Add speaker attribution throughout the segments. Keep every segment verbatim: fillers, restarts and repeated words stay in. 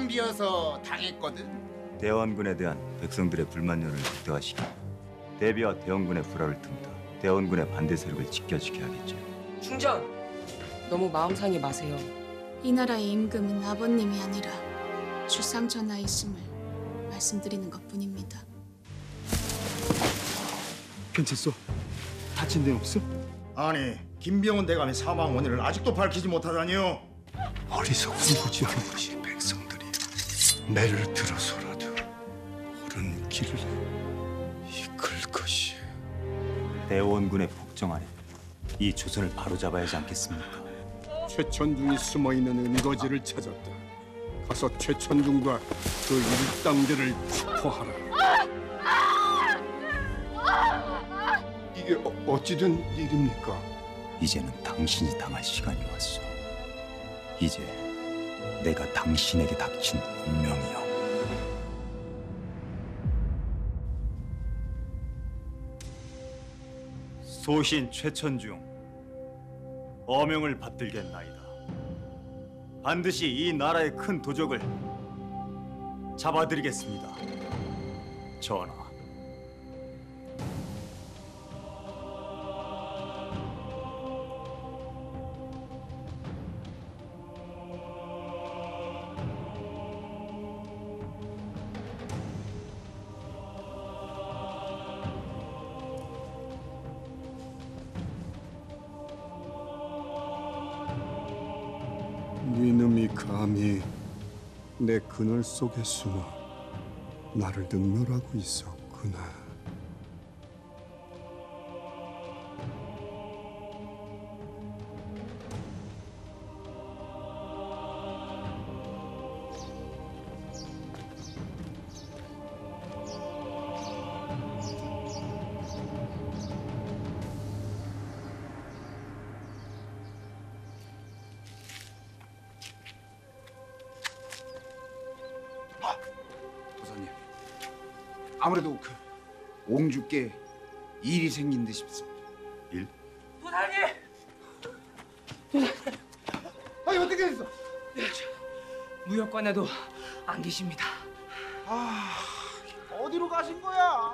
Speaker 1: 비어서 당했거든.
Speaker 2: 대원군에 대한 백성들의 불만료를 극대화시키고 대비와 대원군의 불화를 틈타 대원군의 반대 세력을 지켜지켜야겠죠.
Speaker 3: 충전! 너무 마음 상해 마세요.
Speaker 4: 이 나라의 임금은 아버님이 아니라 주상 전하이심을 말씀드리는 것뿐입니다.
Speaker 5: 괜찮소? 다친 데 없어?
Speaker 1: 아니, 김병훈 대감의 사망 원인을 아직도 밝히지 못하다니요.
Speaker 5: 어리석은 무지한 것이 백성들이 매를 들어서라도 옳은 길을 이끌 것이.
Speaker 2: 대원군의 폭정 아래 이 조선을 바로잡아야 하지 않겠습니까?
Speaker 5: 최천중이 숨어있는 은거지를 찾았다. 가서 최천중과 그 일당들을 체포하라. 이게 어, 어찌된 일입니까?
Speaker 2: 이제는 당신이 당할 시간이 왔어. 이제 내가 당신에게 닥친 운명이요. 소신 최천중, 어명을 받들겠나이다. 반드시 이 나라의 큰 도적을 잡아드리겠습니다. 전하.
Speaker 5: 네놈이 감히 내 그늘 속에 숨어 나를 능멸하고 있었구나.
Speaker 6: 도사님, 아무래도 그 옹주께 일이 생긴 듯 싶습니다.
Speaker 2: 일?
Speaker 3: 도사님!
Speaker 6: 아니 어떻게 됐어?
Speaker 3: 무역관에도 안 계십니다.
Speaker 6: 아 어디로 가신 거야?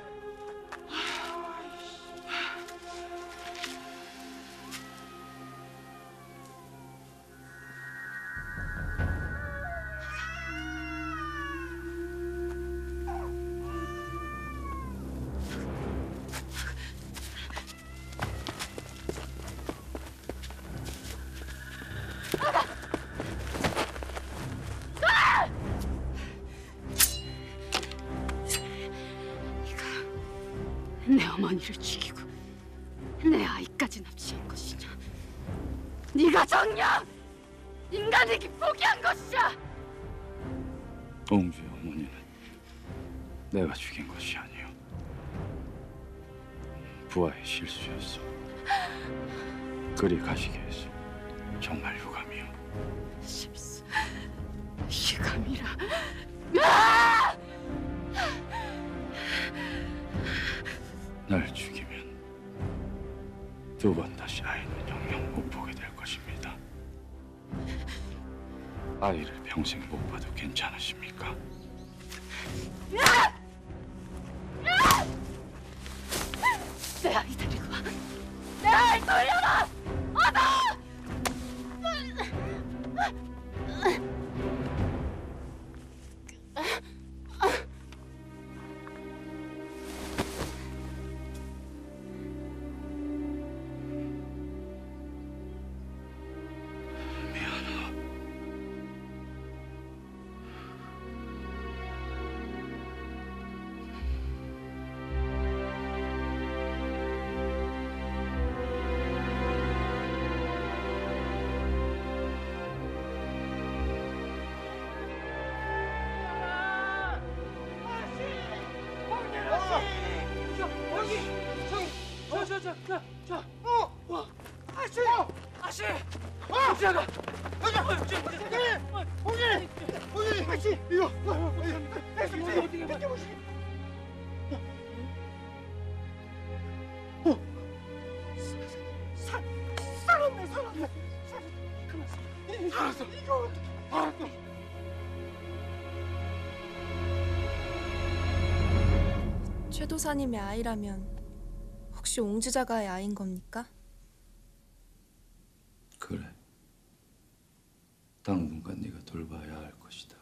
Speaker 4: 내 어머니를 죽이고 내 아이까지 납치한 것이냐? 네가 정녕 인간에게 포기한 것이야!
Speaker 7: 옹주의 어머니는 내가 죽인 것이 아니오. 부하의 실수였어. 그리 가시게 해서 정말 유감이오.
Speaker 4: 실수, 유감이라. 아!
Speaker 7: 날 죽이면 두 번 다시 아이는 영영 못 보게 될 것입니다. 아이를 평생 못 봐도 괜찮으십니까?
Speaker 4: 내 아이 데리고 와. 내 아이 돌려라! 얻어!
Speaker 3: 저저저저저 어! 어! 아씨! 아씨! 아씨가!
Speaker 1: 홍진이! 홍진이! 홍진이! 아씨! 이거! 아씨!
Speaker 3: 어떻게 어떻게
Speaker 1: 어! 살, 살았네, 살았네! 살았어! 살았어! 이거 어떻게 알았어!
Speaker 8: 최 도사님의 아이라면 혹시 옹주자가의 아이인 겁니까?
Speaker 7: 그래. 당분간 네가 돌봐야 할 것이다.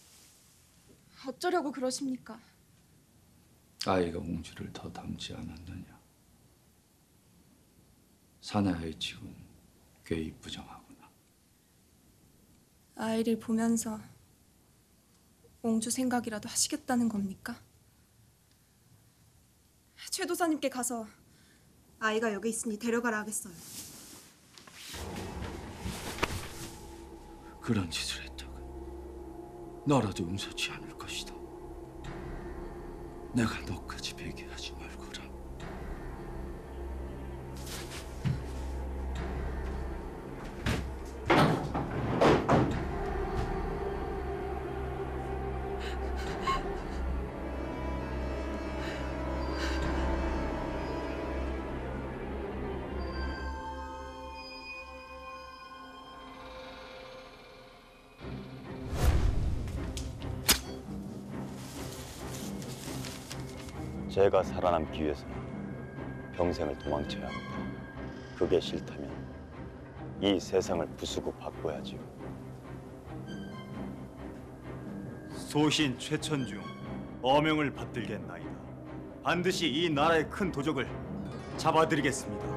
Speaker 8: 어쩌려고 그러십니까?
Speaker 7: 아이가 옹주를 더 닮지 않았느냐? 사내 아이치곤 꽤 이쁘장하구나.
Speaker 8: 아이를 보면서 옹주 생각이라도 하시겠다는 겁니까? 최 도사님께 가서 아이가 여기 있으니 데려가라 하겠어요.
Speaker 7: 그런 짓을 했다가 너라도 용서치 않을 것이다. 내가 너까지 베게 하지 말거라.
Speaker 2: 제가 살아남기 위해서는 평생을 도망쳐야 합니다. 그게 싫다면 이 세상을 부수고 바꿔야지요. 소신 최천중 어명을 받들겠나이다. 반드시 이 나라의 큰 도적을 잡아드리겠습니다.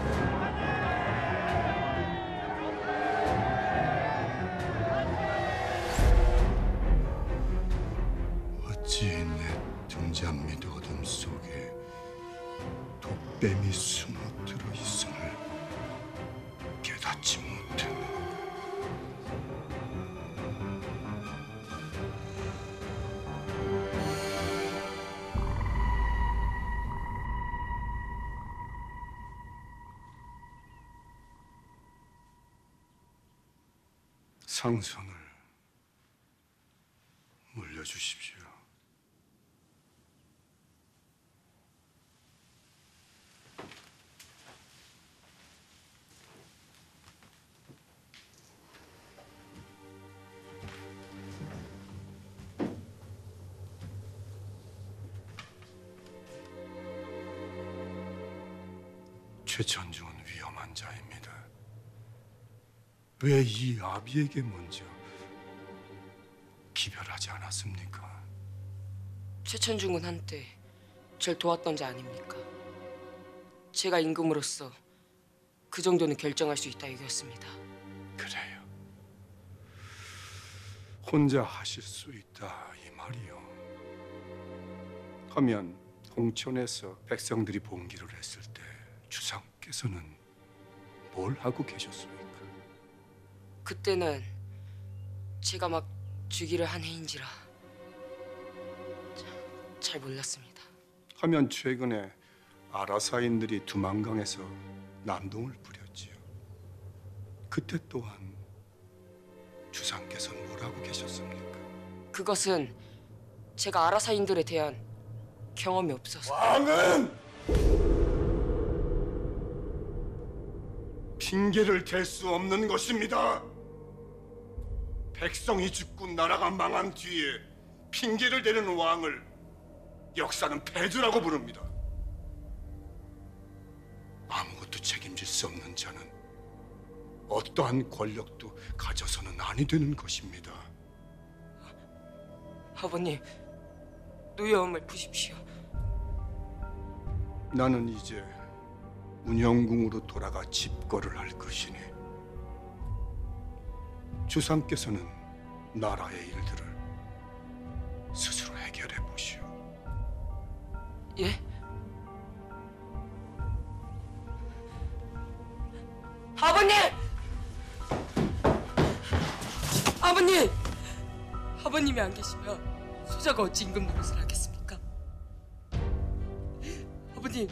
Speaker 5: 어찌 내 등잔밑 어둠 속에 독뱀이 숨어 들어 있음을 깨닫지 못했는가. 상선을 물려주십시오. 최천중은 위험한 자입니다. 왜 이 아비에게 먼저 기별하지 않았습니까?
Speaker 3: 최천중은 한때 절 도왔던 자 아닙니까? 제가 임금으로서 그 정도는 결정할 수 있다 이겼습니다.
Speaker 5: 그래요. 혼자 하실 수 있다 이 말이요. 하면 홍천에서 백성들이 봉기를 했을 때 주상께서는 뭘 하고 계셨습니까?
Speaker 3: 그때는 제가 막 주기를 한 해인지라 자- 잘 몰랐습니다.
Speaker 5: 하면 최근에 아라사인들이 두만강에서 난동을 부렸지요. 그때 또한 주상께서는 뭘 하고 계셨습니까?
Speaker 3: 그것은 제가 아라사인들에 대한 경험이 없어서.
Speaker 5: 왕은 핑계를 댈 수 없는 것입니다. 백성이 죽고 나라가 망한 뒤에 핑계를 대는 왕을 역사는 패주라고 부릅니다. 아무것도 책임질 수 없는 자는 어떠한 권력도 가져서는 아니 되는 것입니다.
Speaker 3: 아버님, 노여움을 푸십시오.
Speaker 5: 나는 이제 운영궁으로 돌아가 집거를 할 것이니 주상께서는 나라의 일들을 스스로 해결해 보시오.
Speaker 3: 예? 아버님! 아버님! 아버님이 안 계시면 소자가 어찌 임금 노릇을 하겠습니까? 아버님,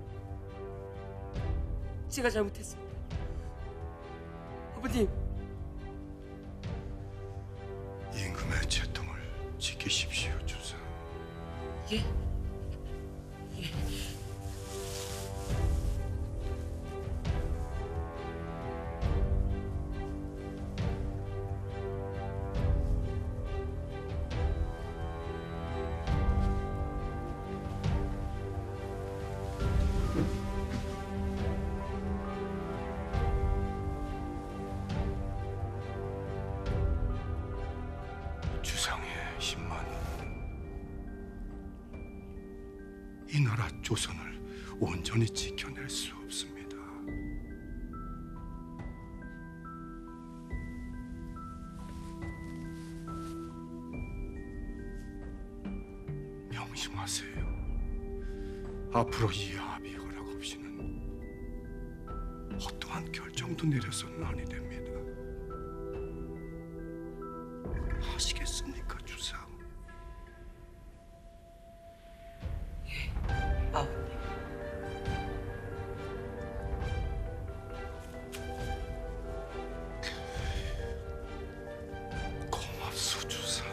Speaker 3: 제가 잘못했습니다. 아버님,
Speaker 5: 임금의 채통을 지키십시오, 주상.
Speaker 3: 예?
Speaker 5: 이 나라 조선을 온전히 지켜낼 수 없습니다. 명심하세요. 앞으로 이 아비 허락 없이는 어떠한 결정도 내려서는 아니 됩니다. 아시겠습니까, 주상?
Speaker 3: 아버님.
Speaker 5: 고맙소, 주상.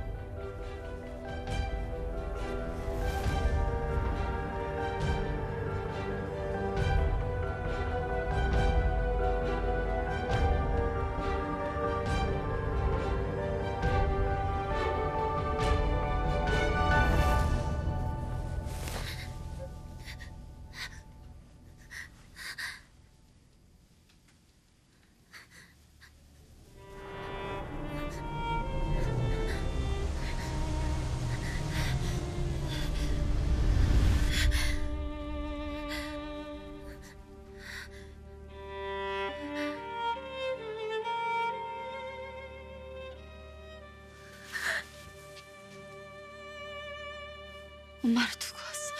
Speaker 4: 엄마를 두고 왔어.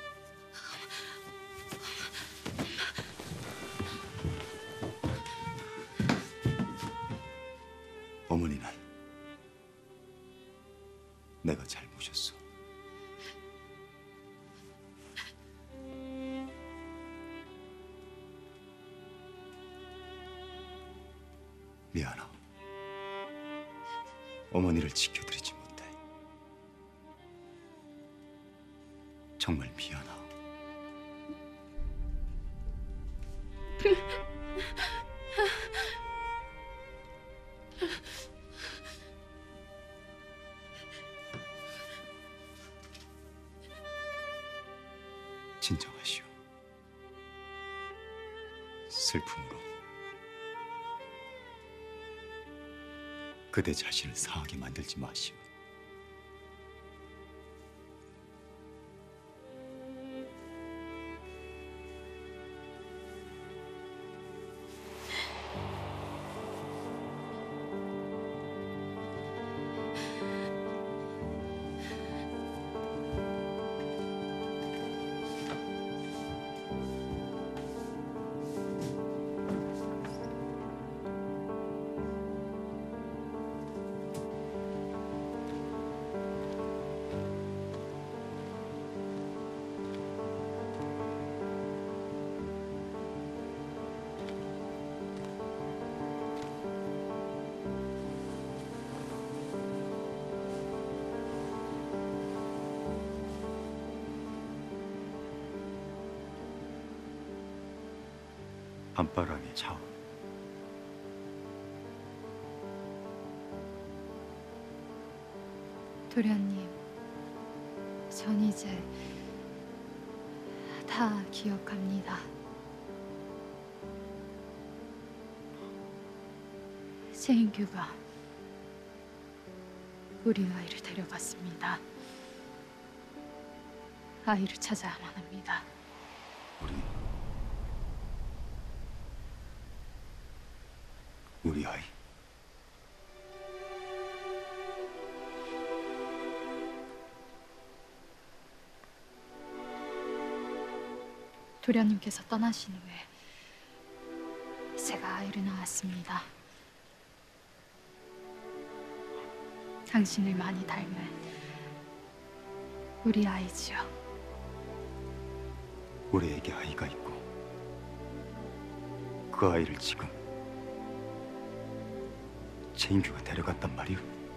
Speaker 2: 어머니는 내가 잘 모셨어. 미안하. 어머니를 지켜드리지 못해. 정말 미안하. 진정하시오. 슬픔으로 그대 자신을 상하게 만들지 마시오. 밤바람의 차오.
Speaker 4: 도련님, 전 이제 다 기억합니다. 세인규가 우리 아이를 데려갔습니다. 아이를 찾아야만 합니다.
Speaker 2: 우리 우리 아이.
Speaker 4: 도련님께서 떠나신 후에 제가 아이를 낳았습니다. 당신을 많이 닮은 우리 아이지요.
Speaker 2: 우리에게 아이가 있고 그 아이를 지금 최인규가 데려갔단 말이오.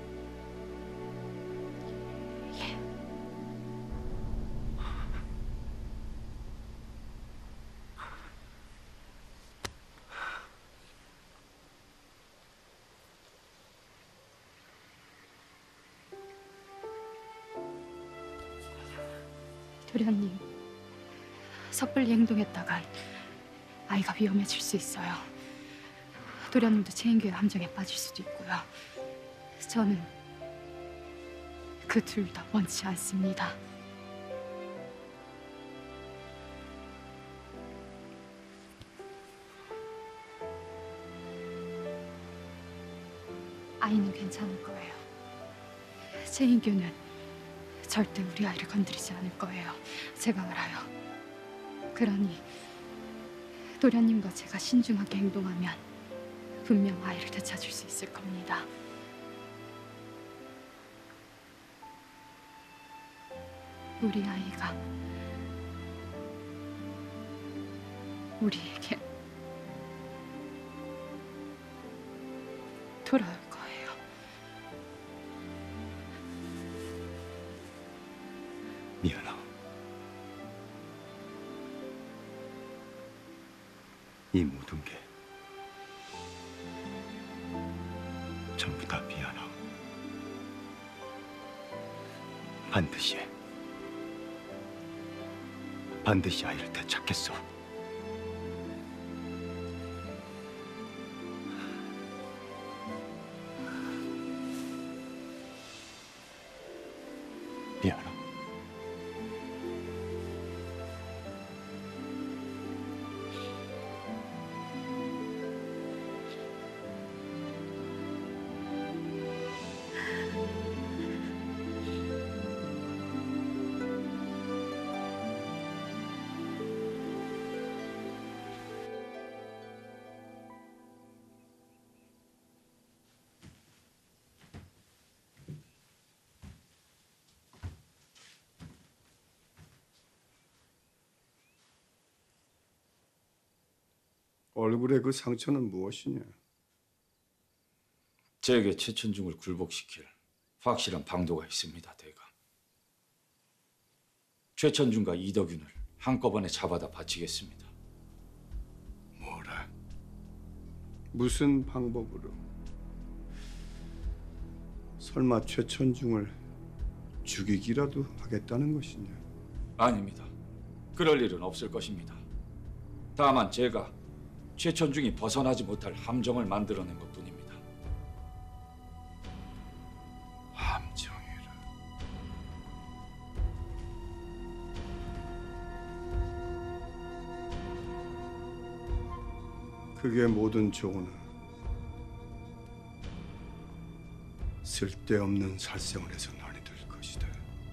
Speaker 4: 예. 도련님, 섣불리 행동했다간 아이가 위험해질 수 있어요. 도련님도 최인규의 함정에 빠질 수도 있고요. 저는 그 둘 다 원치 않습니다. 아이는 괜찮을 거예요. 최인규는 절대 우리 아이를 건드리지 않을 거예요. 제가 알아요. 그러니 도련님과 제가 신중하게 행동하면 분명 아이를 되찾을 수 있을 겁니다. 우리 아이가 우리에게 돌아올 거예요.
Speaker 2: 미안하. 이 모든 게 전부 다 미안하. 반드시 반드시 아이를 되찾겠소. 미안하.
Speaker 5: 얼굴에 그 상처는 무엇이냐?
Speaker 7: 제게 최천중을 굴복시킬 확실한 방도가 있습니다, 대감. 최천중과 이덕윤을 한꺼번에 잡아다 바치겠습니다.
Speaker 5: 뭐라? 무슨 방법으로? 설마 최천중을 죽이기라도 하겠다는 것이냐?
Speaker 7: 아닙니다. 그럴 일은 없을 것입니다. 다만 제가 최천중이 벗어나지 못할 함정을 만들어낸 것뿐입니다.
Speaker 5: 함정이라. 그게 모든 조언은 쓸데없는 살생을 해서 난이 될 것이다.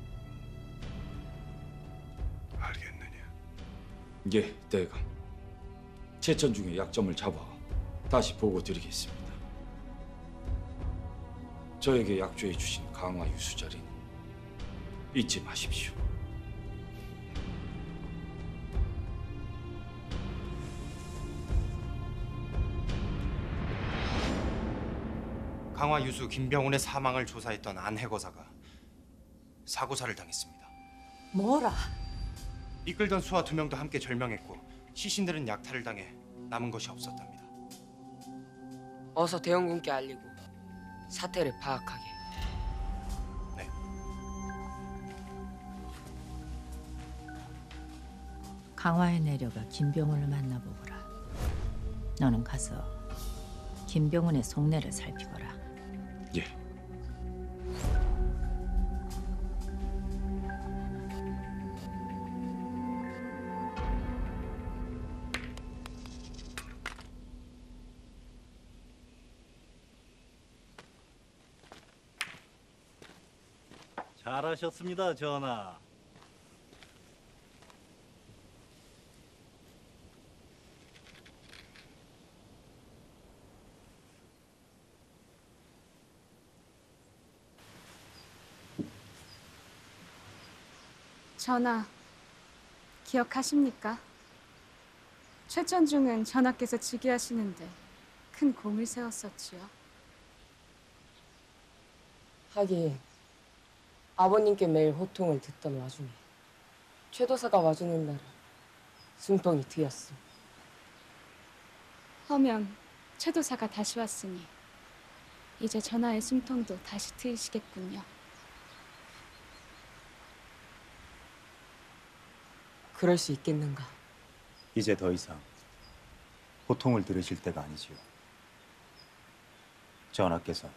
Speaker 5: 알겠느냐?
Speaker 7: 예, 대감. 최천중의 약점을 잡아 다시 보고 드리겠습니다. 저에게 약조해 주신 강화 유수 자리는 잊지 마십시오.
Speaker 9: 강화 유수 김병훈의 사망을 조사했던 안해거사가 사고사를 당했습니다.
Speaker 10: 뭐라?
Speaker 9: 이끌던 수하 두 명도 함께 절명했고 시신들은 약탈을 당해 남은 것이 없었답니다.
Speaker 3: 어서 대원군께 알리고 사태를 파악하게.
Speaker 9: 네.
Speaker 10: 강화에 내려가 김병훈을 만나보거라. 너는 가서 김병훈의 속내를 살피거라.
Speaker 7: 예.
Speaker 11: 잘하셨습니다, 전하.
Speaker 12: 전하, 기억하십니까? 최천중은 전하께서 즉위하시는데 큰 공을 세웠었지요.
Speaker 3: 하긴 아버님께 매일 호통을 듣던 와중에 최도사가 와주는 날은 숨통이 트였음.
Speaker 12: 허면 최도사가 다시 왔으니 이제 전하의 숨통도 다시 트이시겠군요.
Speaker 3: 그럴 수 있겠는가?
Speaker 2: 이제 더 이상 호통을 들으실 때가 아니지요. 전하께서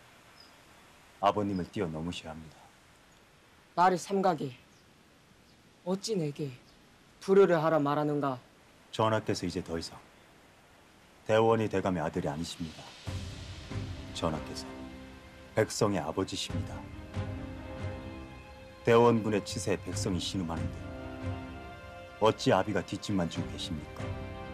Speaker 2: 아버님을 뛰어넘으셔야 합니다.
Speaker 3: 나를 삼가게 어찌 내게 불효를 하라 말하는가?
Speaker 2: 전하께서 이제 더 이상 대원이 대감의 아들이 아니십니다. 전하께서 백성의 아버지십니다. 대원군의 치세에 백성이 신음하는데 어찌 아비가 뒷짐만 지고 계십니까?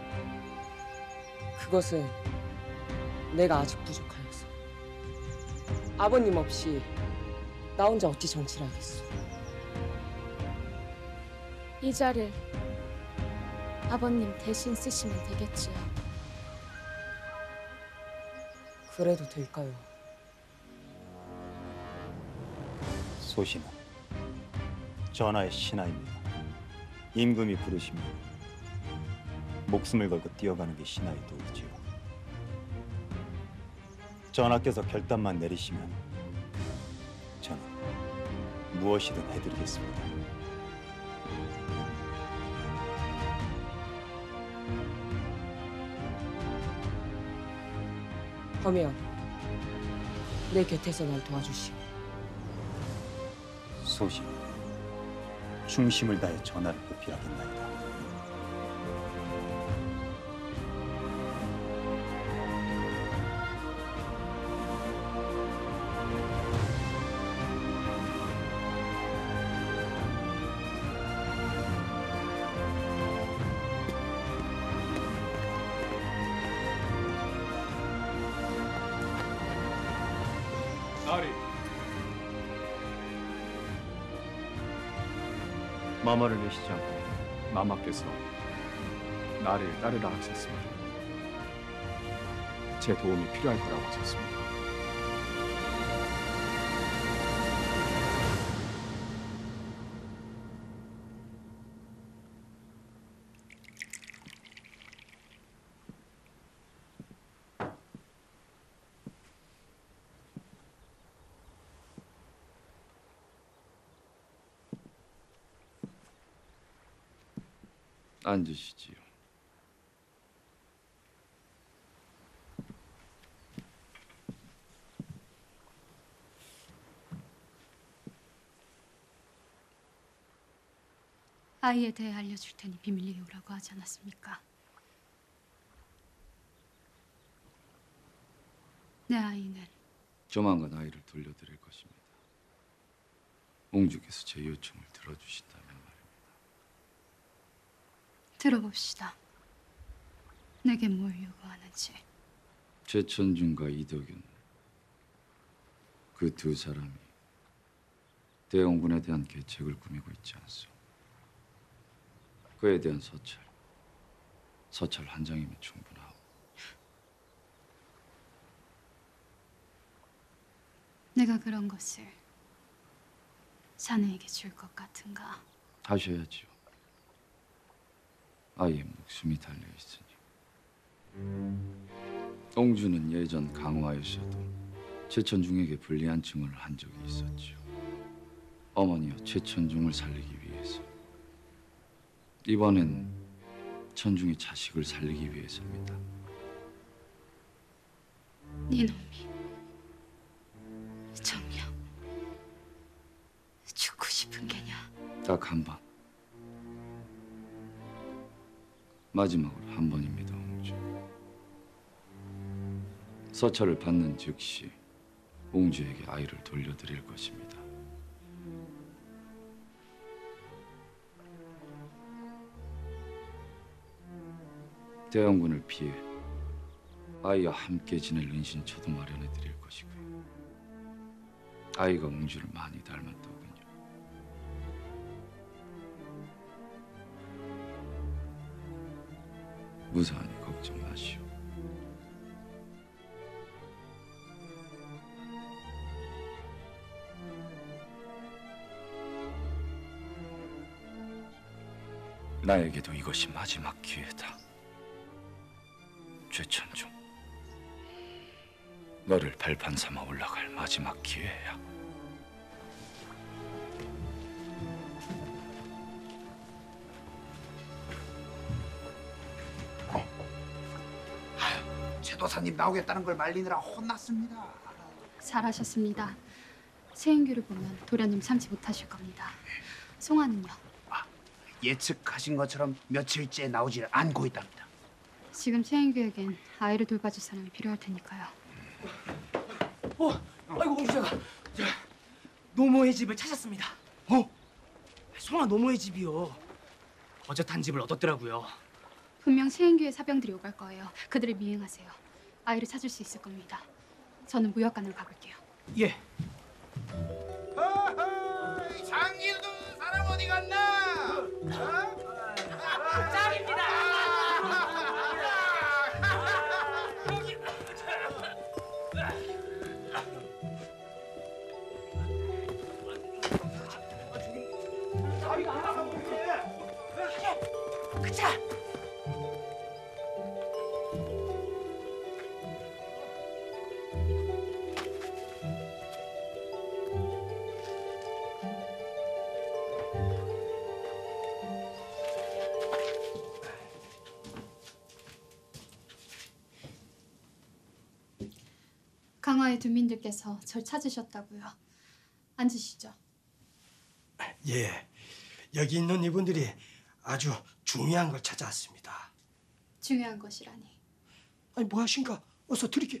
Speaker 3: 그것은 내가 아직 부족하여서. 아버님 없이 나 혼자 어찌 정치를 하겠소.
Speaker 12: 이 자를 아버님 대신 쓰시면 되겠지요.
Speaker 3: 그래도 될까요?
Speaker 2: 소신은 전하의 신하입니다. 임금이 부르시면 목숨을 걸고 뛰어가는 게 신하의 도리지요. 전하께서 결단만 내리시면 저는 무엇이든 해드리겠습니다.
Speaker 3: 허면 내 곁에서 날 도와주시오.
Speaker 2: 소신, 충심을 다해 전하를 보필하겠나이다.
Speaker 7: 나리.
Speaker 11: 마마를 내시지 않고 마마께서 나를 따르라 하셨습니다. 제 도움이 필요할 거라고 하셨습니다.
Speaker 7: 앉으시지요.
Speaker 4: 아이에 대해 알려줄 테니 비밀리에 오라고 하지 않았습니까? 내 아이는
Speaker 7: 조만간 아이를 돌려드릴 것입니다. 옹주께서 제 요청을 들어주신다면 말입니다.
Speaker 4: 들어봅시다. 내게 뭘 요구하는지.
Speaker 7: 최천준과 이덕윤 그 두 사람이 대원군에 대한 계책을 꾸미고 있지 않소. 그에 대한 서찰, 서찰 한 장이면 충분하오.
Speaker 4: 내가 그런 것을 자네에게 줄 것 같은가?
Speaker 7: 하셔야지요. 아이의 목숨이 달려 있으니. 옹주는 예전 강화에서도 최천중에게 불리한 증언을 한 적이 있었지요. 어머니와 최천중을 살리기 위해서. 이번엔 천중의 자식을 살리기 위해서입니다.
Speaker 4: 이놈이 정녕 죽고 싶은 게냐?
Speaker 7: 딱 한 번. 마지막으로 한 번입니다, 옹주. 서찰을 받는 즉시 옹주에게 아이를 돌려드릴 것입니다. 대원군을 피해 아이와 함께 지낼 은신처도 마련해 드릴 것이고요. 아이가 옹주를 많이 닮았더군요. 무사하니 걱정 마시오. 나에게도 이것이 마지막 기회다. 최천중, 너를 발판 삼아 올라갈 마지막 기회야.
Speaker 6: 최도사님 나오겠다는 걸 말리느라 혼났습니다.
Speaker 4: 잘하셨습니다. 세인규를 보면 도련님 참지 못하실 겁니다. 송아는요?
Speaker 6: 아, 예측하신 것처럼 며칠째 나오질 않고 있답니다.
Speaker 4: 지금 세인규에겐 아이를 돌봐줄 사람이 필요할 테니까요.
Speaker 6: 어,
Speaker 13: 아이고 옹주자가 저 노모의 집을 찾았습니다.
Speaker 6: 어?
Speaker 13: 송아 노모의 집이요. 어젓한 집을 얻었더라고요.
Speaker 4: 분명 세인교회 사병들이 오갈 거예요. 그들을 미행하세요. 아이를 찾을 수 있을 겁니다. 저는 무역관으로 가볼게요.
Speaker 13: 예.
Speaker 6: 장길도 사람 어디 갔나?
Speaker 13: 짱입니다.
Speaker 6: 그차.
Speaker 4: 강화의 주민들께서 절 찾으셨다고요. 앉으시죠.
Speaker 14: 예, 여기 있는 이분들이 아주 중요한 걸 찾아왔습니다.
Speaker 4: 중요한 것이라니.
Speaker 14: 아니 뭐 하신가? 어서 드리게.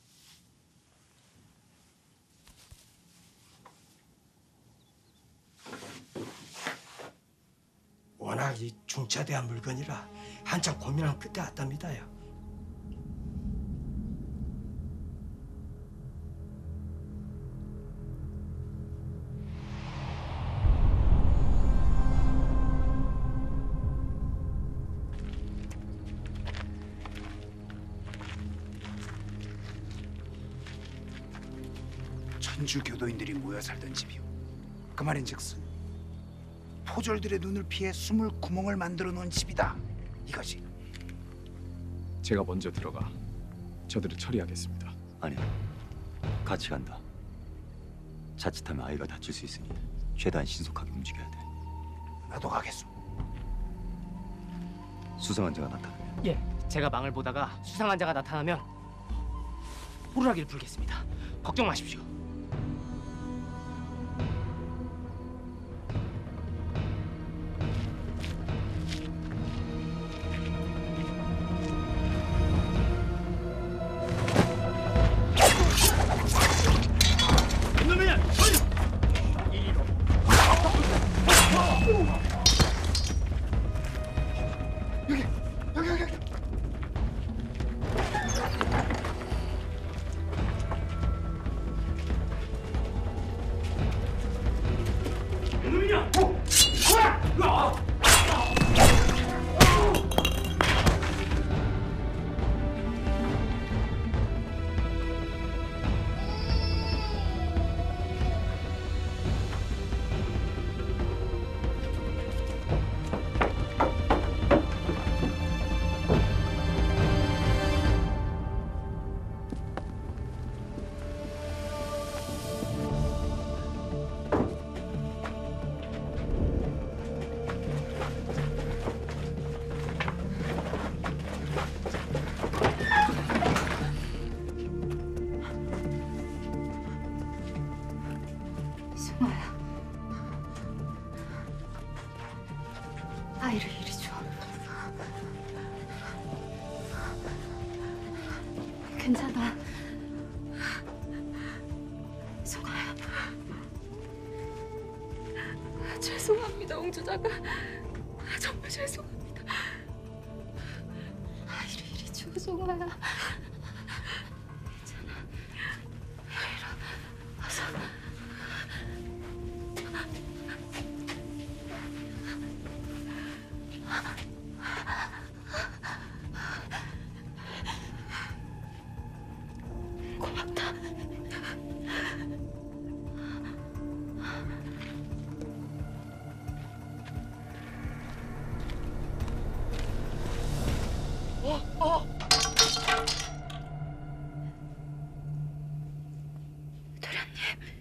Speaker 14: 워낙 이 중차대한 물건이라 한참 고민한 끝에 왔답니다요.
Speaker 6: 천주 교도인들이 모여 살던 집이오. 그 말인즉슨 포졸들의 눈을 피해 숨을 구멍을 만들어 놓은 집이다. 이거지.
Speaker 11: 제가 먼저 들어가 저들을 처리하겠습니다.
Speaker 2: 아니야. 같이 간다. 자칫하면 아이가 다칠 수 있으니 최대한 신속하게 움직여야 돼.
Speaker 6: 나도 가겠소.
Speaker 2: 수상한 자가 나타나면
Speaker 13: 예, 제가 망을 보다가 수상한 자가 나타나면 호루라기를 불겠습니다. 걱정 마십시오.
Speaker 4: 승아야, 아이를 이리 줘. 괜찮아. 승아야.
Speaker 3: 죄송합니다, 옹주자가. 정말 죄송합니다.
Speaker 4: 아이를 이리 줘, 승아야.
Speaker 3: 고맙다. 어, 어. 도련님.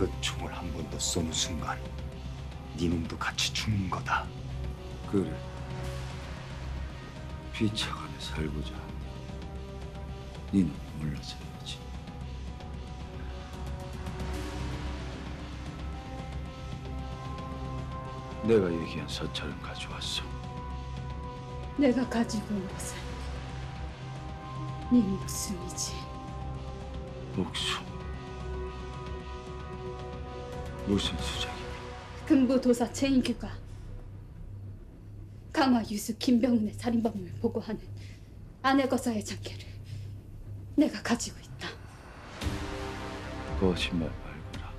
Speaker 5: 그 총을 한 번 더 쏘는 순간 네 놈도 같이 죽는 거다.
Speaker 7: 그래. 비차가며 살고자 니는 물러서야지. 내가 얘기한 서찰은 가져왔어.
Speaker 4: 내가 가지고 온 것은 네 목숨이지.
Speaker 7: 목숨? 무슨 수작이야?
Speaker 4: 금부도사 최인규가 강화 유수 김병훈의 살인범을 보고하는 아내 거사의 장계를 내가 가지고 있다.
Speaker 7: 거짓말 말거라.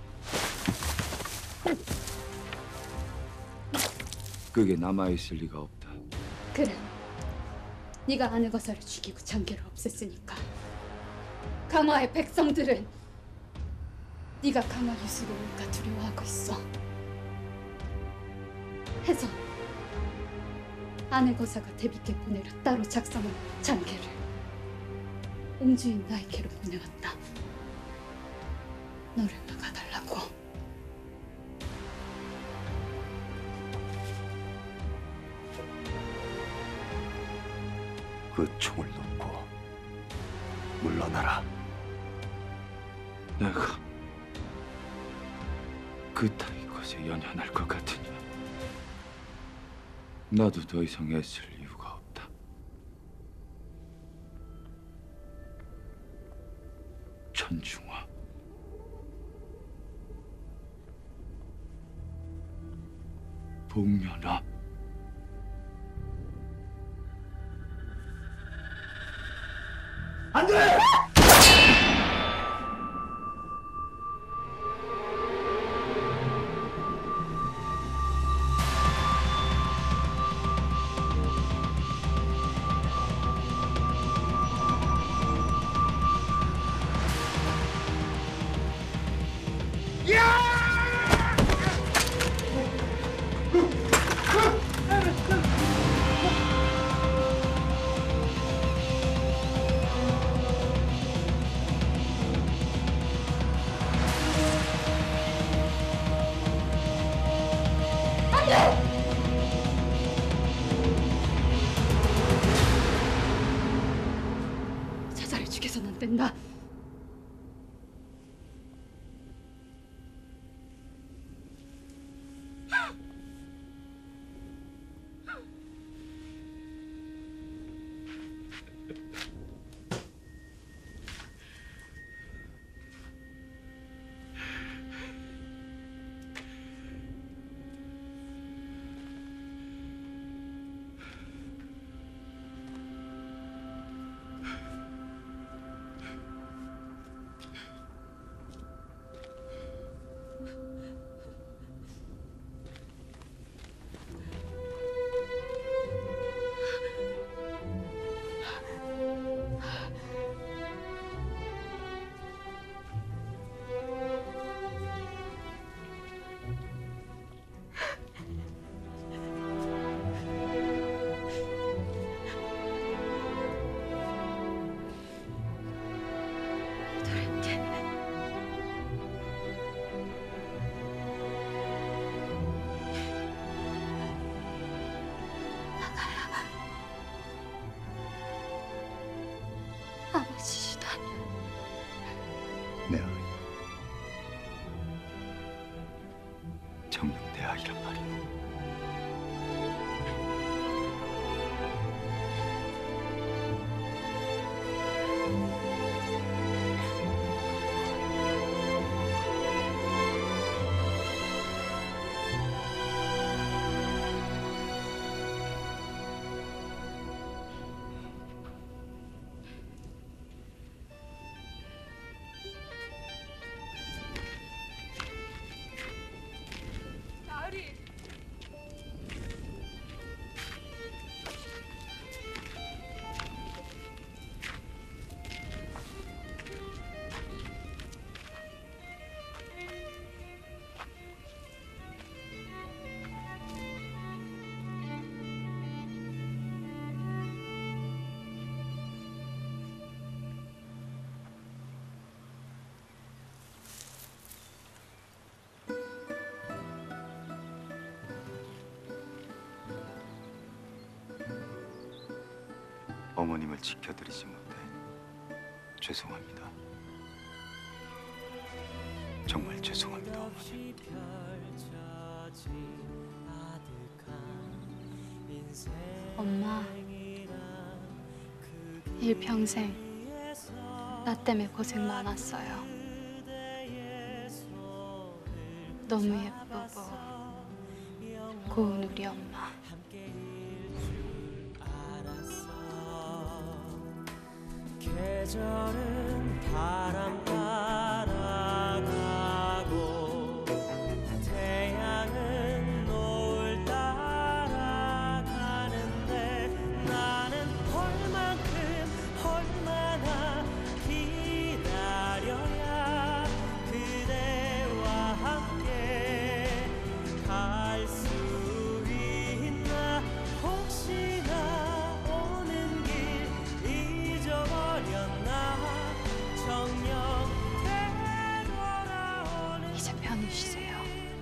Speaker 7: 그게 남아있을 리가 없다.
Speaker 4: 그래, 네가 아내 거사를 죽이고 장계를 없앴으니까 강화의 백성들은 네가 강화 유수로 올까 두려워하고 있어. 해서 아내 거사가 대비께 보내려 따로 작성한 장계를 옹주인 나에게로 보내왔다. 너를 막아달라고.
Speaker 5: 그 총을 놓고 물러나라.
Speaker 7: 내가 그 따위 것에 연연할 것 같으냐? 나도 더 이상 애쓸 이유가 없다. 천중화. 복면아.
Speaker 1: 안 돼!
Speaker 4: 사자를 죽여서는 안 된다. 아버지시다.
Speaker 5: 내 아이. 정녕 내 아이란 말이야.
Speaker 2: 어머님을 지켜드리지 못해 죄송합니다. 정말 죄송합니다, 어머니.
Speaker 4: 엄마, 일평생 나 때문에 고생 많았어요. 너무 예쁘고 고운 우리 엄마.
Speaker 15: 계절은 바람 따라가고 태양은 노을 따라가는데 나는 얼만큼 얼마나 기다려야 그대와 함께 갈 수 있나. 혹시나 오는 길 잊어버렸나. 정녕 되돌아오는
Speaker 4: 이제 편히 쉬세요.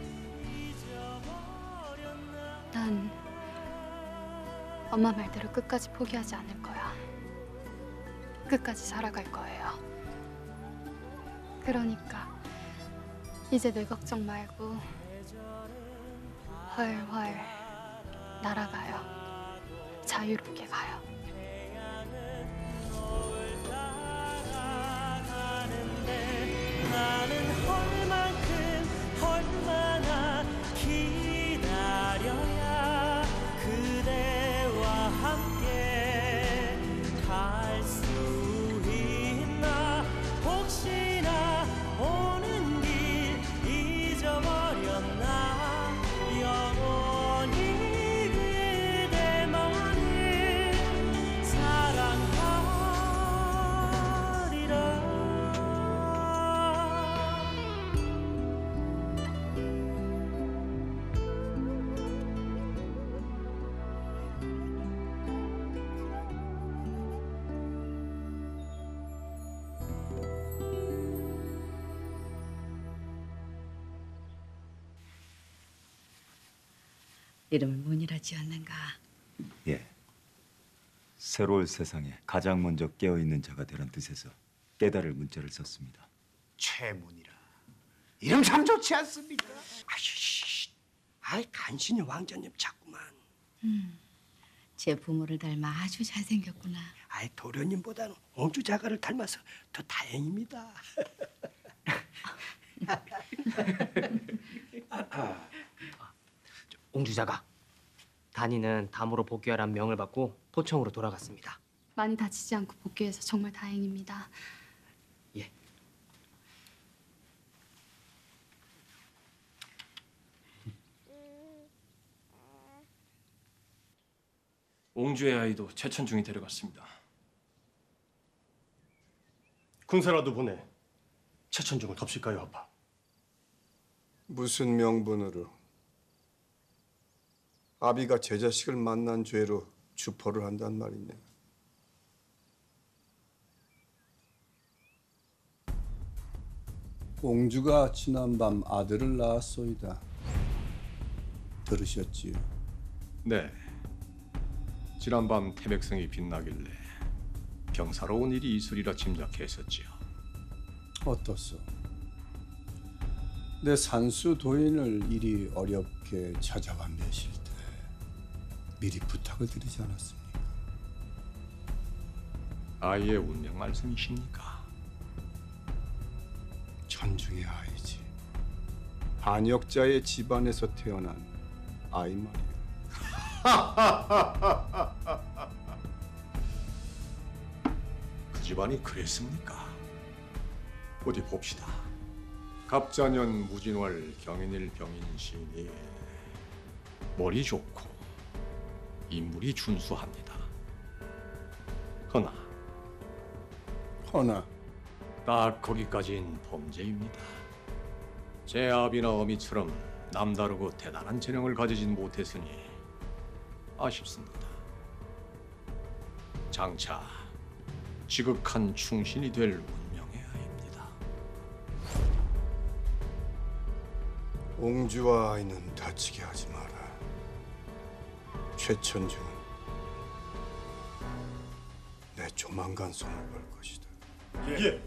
Speaker 4: 난 엄마 말대로 끝까지 포기하지 않을 거야. 끝까지 살아갈 거예요. 그러니까 이제 내 걱정 말고 훨훨 날아가요. 자유롭게 가요.
Speaker 15: 나는 얼만큼 얼마나 기다려야 그대와 함께 갈 수 있나. 혹시나 오는 길 잊어버렸나. 영원히 그대만을 사랑하리라.
Speaker 10: 이름을 문이라 지었는가?
Speaker 2: 예. 새로 올 세상에 가장 먼저 깨어있는 자가 되란 뜻에서 깨달을 문자를 썼습니다.
Speaker 6: 최문이라. 이름 참 좋지 않습니까? 아이씨, 아이 간신히 왕자님 자꾸만.
Speaker 10: 음, 제 부모를 닮아 아주 잘생겼구나.
Speaker 6: 아이 도련님보다는 옹주자가를 닮아서 더 다행입니다.
Speaker 13: 옹주자가 단이는 담으로 복귀하라는 명을 받고 포청으로 돌아갔습니다.
Speaker 4: 많이 다치지 않고 복귀해서 정말 다행입니다.
Speaker 13: 예.
Speaker 9: 옹주의 아이도 최천중이 데려갔습니다. 군사라도 보내 최천중을 덮칠까요, 아빠?
Speaker 5: 무슨 명분으로? 아비가 제 자식을 만난 죄로 주포를 한단 말이냐?
Speaker 16: 옹주가 지난밤 아들을 낳았소이다. 들으셨지요?
Speaker 11: 네. 지난밤 태백성이 빛나길래 병사로운 일이 있으리라 짐작했었지요.
Speaker 16: 어떻소? 내 산수 도인을 이리 어렵게 찾아와 매실 때 미리 부탁을 드리지 않았습니까?
Speaker 11: 아이의 운명 말씀이십니까?
Speaker 5: 천중의 아이지. 반역자의 집안에서 태어난 아이 말이야.
Speaker 11: 그 집안이 그랬습니까? 어디 봅시다. 갑자년 무진월 경인일 병인 시인이 머리 좋고 인물이 준수합니다. 허나
Speaker 16: 허나
Speaker 11: 딱 거기까지는 범죄입니다. 제 아비나 어미처럼 남다르고 대단한 재능을 가지진 못했으니 아쉽습니다. 장차 지극한 충신이 될 운명의 아이입니다.
Speaker 5: 옹주와 아이는 다치게 하지 마라. 최천중은
Speaker 16: 조만간 손을 볼 것이다.
Speaker 1: 예.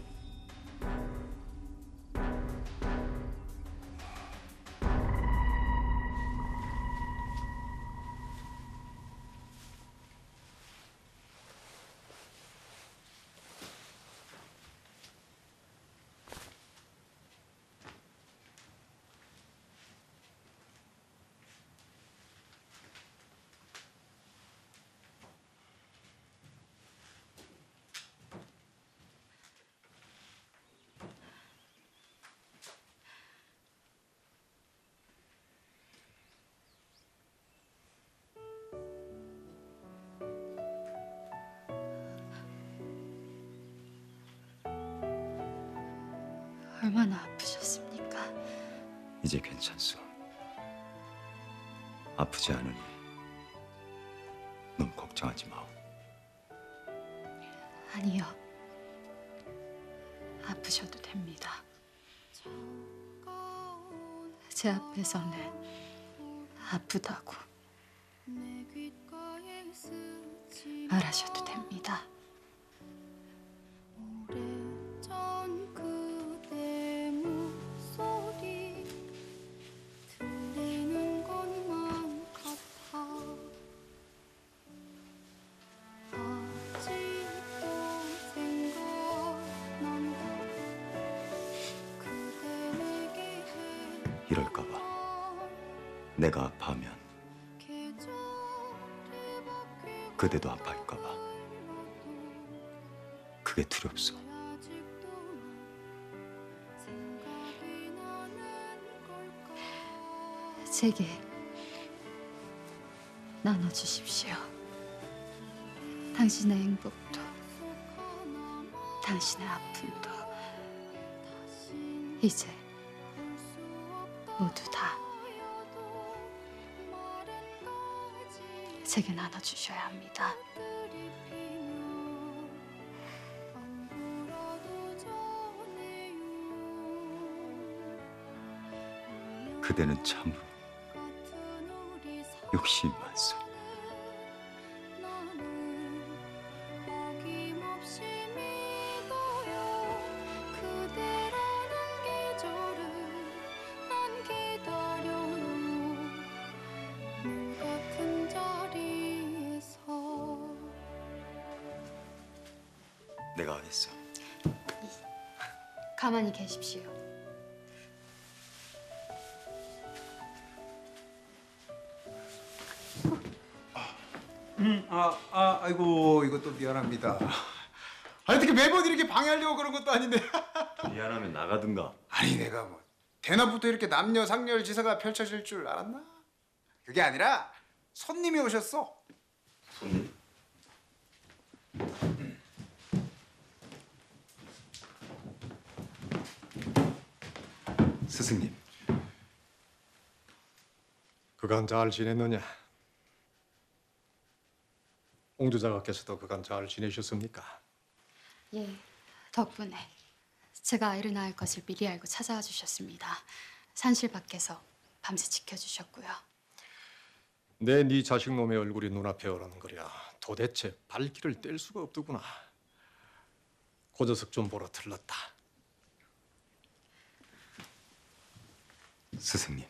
Speaker 4: 얼마나 아프셨습니까?
Speaker 2: 이제 괜찮소. 아프지 않으니 너무 걱정하지 마오.
Speaker 4: 아니요. 아프셔도 됩니다. 제 앞에서는 아프다고 말하셔도 됩니다.
Speaker 2: 이럴까봐. 내가 아파하면 그대도 아파할까봐. 그게 두렵소.
Speaker 4: 제게 나눠주십시오. 당신의 행복도 당신의 아픔도 이제 모두 다 제게 나눠주셔야 합니다.
Speaker 2: 그대는 참으로 욕심이 많소. 내가 하겠어.
Speaker 4: 가만히 계십시오.
Speaker 6: 음, 아, 아, 아이고 이것도 미안합니다. 아니 어떻게 매번 이렇게 방해하려고 그런 것도 아닌데.
Speaker 2: 미안하면 나가든가.
Speaker 6: 아니 내가 뭐 대낮부터 이렇게 남녀 상렬 지사가 펼쳐질 줄 알았나? 그게 아니라 손님이 오셨어.
Speaker 2: 손님? 스승님.
Speaker 11: 그간 잘 지냈느냐? 옹주자가께서도 그간 잘 지내셨습니까?
Speaker 4: 예, 덕분에 제가 아이를 낳을 것을 미리 알고 찾아와 주셨습니다. 산실 밖에서 밤새 지켜주셨고요.
Speaker 11: 내 네 자식 놈의 얼굴이 눈앞에 어른거려 도대체 발길을 뗄 수가 없더구나. 고저석 좀 보러 들렀다.
Speaker 2: 스승님.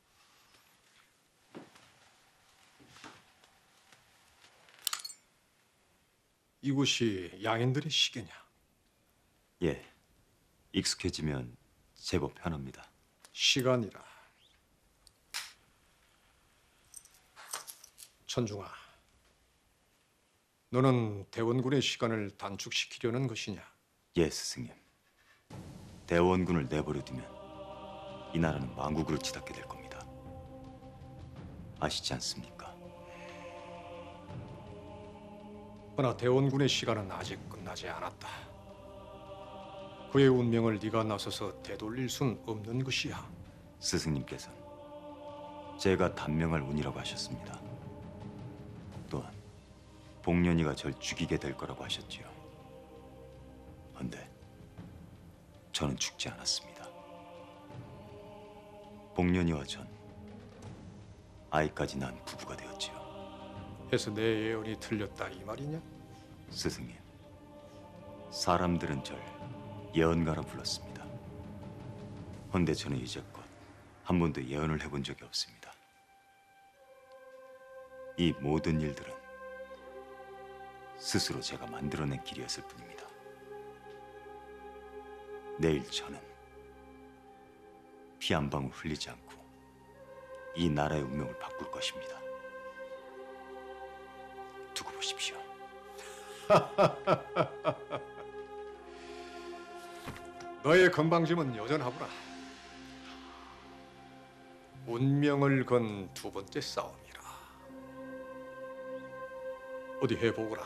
Speaker 11: 이곳이 양인들의 시계냐?
Speaker 2: 예. 익숙해지면 제법 편합니다.
Speaker 11: 시간이라. 천중아, 너는 대원군의 시간을 단축시키려는 것이냐?
Speaker 2: 예, 스승님. 대원군을 내버려 두면 이 나라는 망국으로 치닫게 될 겁니다. 아시지 않습니까?
Speaker 11: 그러나 대원군의 시간은 아직 끝나지 않았다. 그의 운명을 네가 나서서 되돌릴 순 없는 것이야.
Speaker 2: 스승님께서는 제가 단명할 운이라고 하셨습니다. 또한 복년이가 절 죽이게 될 거라고 하셨지요. 그런데 저는 죽지 않았습니다. 복년이와 전 아이까지 낳은 부부가 되었지요.
Speaker 11: 해서 내 예언이 틀렸다 이 말이냐?
Speaker 2: 스승님, 사람들은 절 예언가라 불렀습니다. 헌데 저는 이제껏 한 번도 예언을 해본 적이 없습니다. 이 모든 일들은 스스로 제가 만들어낸 길이었을 뿐입니다. 내일 저는 피 한 방울 흘리지 않고 이 나라의 운명을 바꿀 것입니다. 두고 보십시오.
Speaker 11: 너의 건방짐은 여전하구나. 운명을 건 두 번째 싸움이라. 어디 해보거라.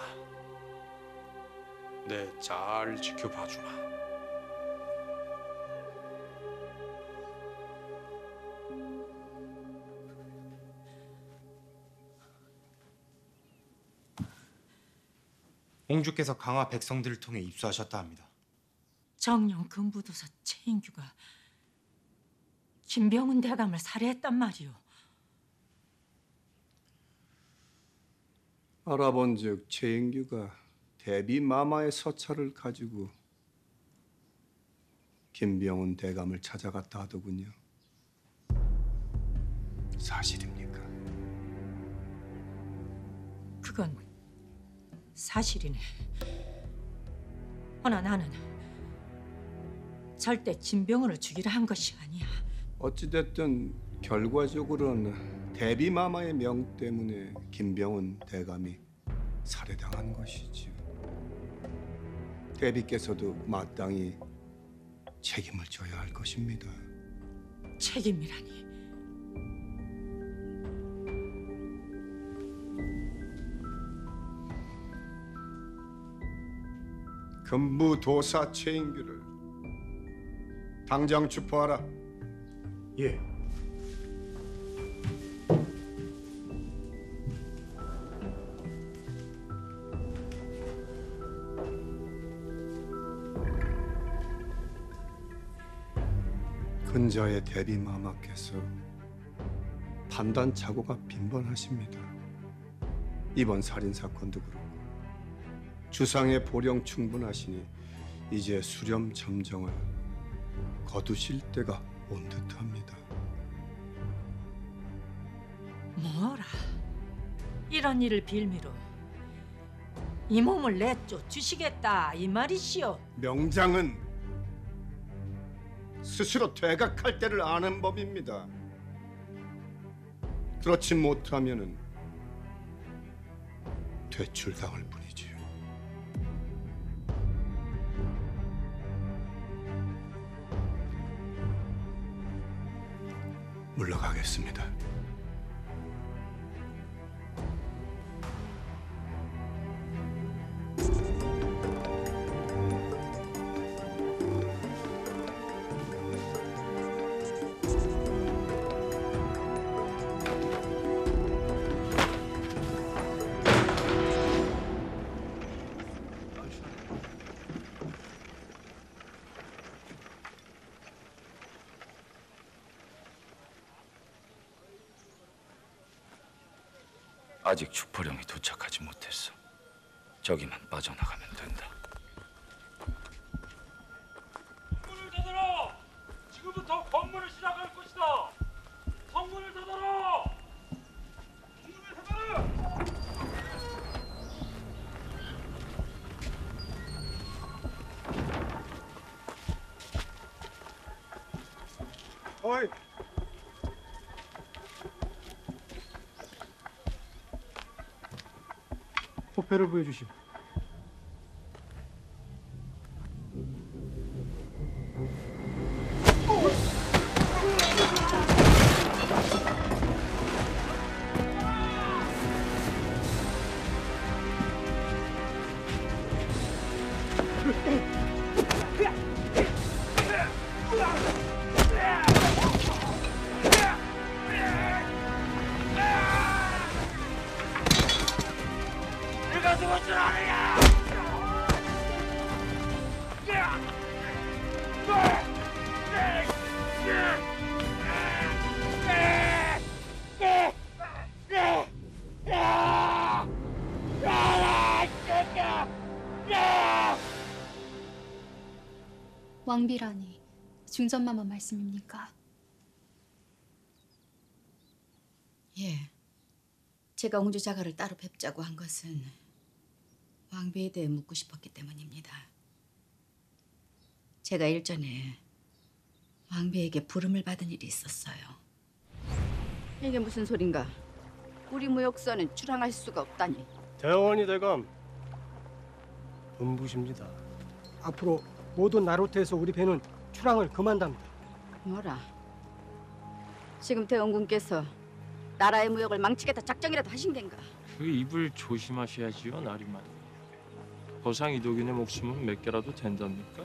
Speaker 11: 내 잘 지켜봐주마.
Speaker 9: 공주께서 강화 백성들을 통해 입수하셨다 합니다.
Speaker 17: 정령 금부도사 최인규가 김병훈 대감을 살해했단 말이오.
Speaker 16: 알아본즉 최인규가 대비 마마의 서찰을 가지고 김병훈 대감을 찾아갔다 하더군요. 사실입니까?
Speaker 17: 그건 사실이네. 허나 나는 절대 진병훈을 죽이려 한 것이 아니야.
Speaker 16: 어찌됐든 결과적으로는 대비 마마의 명 때문에 김병훈 대감이 살해당한 것이지요. 대비께서도 마땅히 책임을 져야 할 것입니다.
Speaker 17: 책임이라니.
Speaker 16: 금부도사 최인규를 당장 추포하라.
Speaker 9: 예.
Speaker 16: 근자의 대비마마께서 판단 착오가 빈번하십니다. 이번 살인 사건도 그렇고 주상의 보령 충분하시니 이제 수렴 점정을 거두실 때가 온 듯합니다.
Speaker 17: 뭐라? 이런 일을 빌미로 이 몸을 내쫓 주시겠다 이 말이시오.
Speaker 16: 명장은 스스로 퇴각할 때를 아는 법입니다. 그렇지 못하면은 퇴출당할 뿐이지요. 물러가겠습니다.
Speaker 7: 아직 주포령이 도착하지 못했어. 저기만 빠져나가면 된다.
Speaker 18: 성문을 닫아라! 지금부터 검문을 시작할 것이다. 성문을 닫아라! 성문을 닫아라!
Speaker 16: 어이!
Speaker 9: 포패를 보여주시오.
Speaker 18: 내가 누굴 줄 아느냐?
Speaker 4: 왕비라니 중전마마 말씀입니까?
Speaker 10: 예. 제가 옹주자가를 따로 뵙자고 한 것은 왕비에 대해 묻고 싶었기 때문입니다. 제가 일전에 왕비에게 부름을 받은 일이 있었어요. 이게 무슨 소린가? 우리 무역선은 출항할 수가 없다니.
Speaker 14: 대원이 대감 분부십니다. 앞으로 모든 나루트에서 우리 배는 출항을 금한답니다.
Speaker 10: 뭐라? 지금 대원군께서 나라의 무역을 망치겠다 작정이라도 하신 겐가?
Speaker 19: 그 입을 조심하셔야지요, 나리만. 거상 이도균의 목숨은 몇 개라도 된답니까?